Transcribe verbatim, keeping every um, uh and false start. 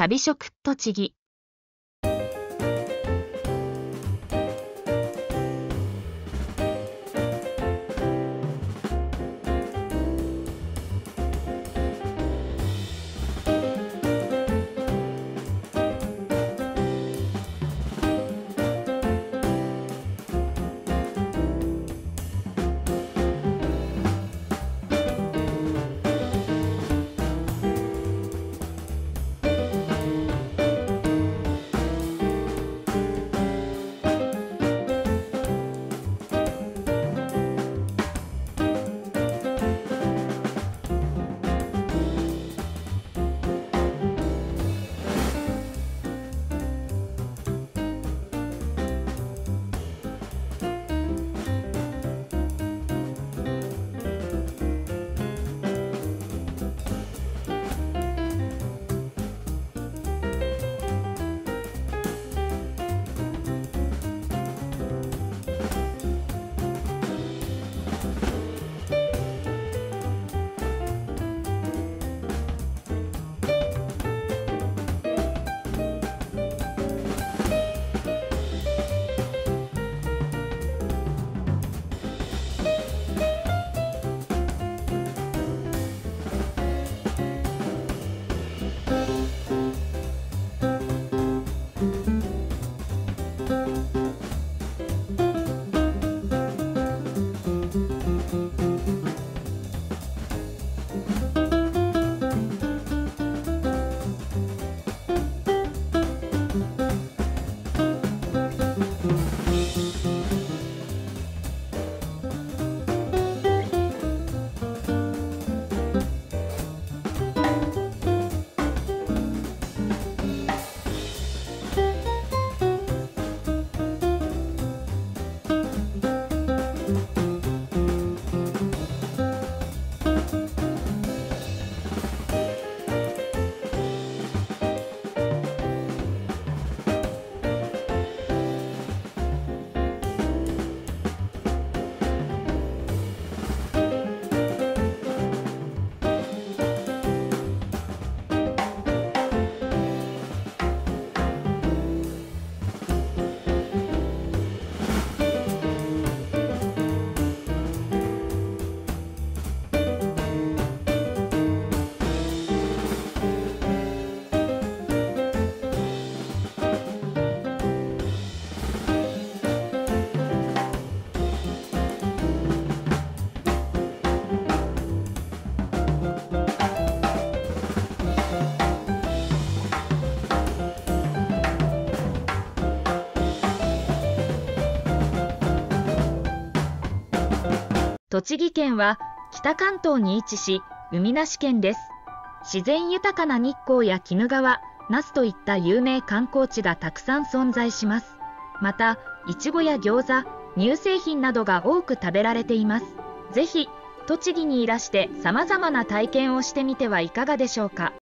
旅食栃木。栃木県は北関東に位置し、海なし県です。自然豊かな日光や鬼怒川、那須といった有名観光地がたくさん存在します。また、いちごや餃子、乳製品などが多く食べられています。ぜひ、栃木にいらして様々な体験をしてみてはいかがでしょうか。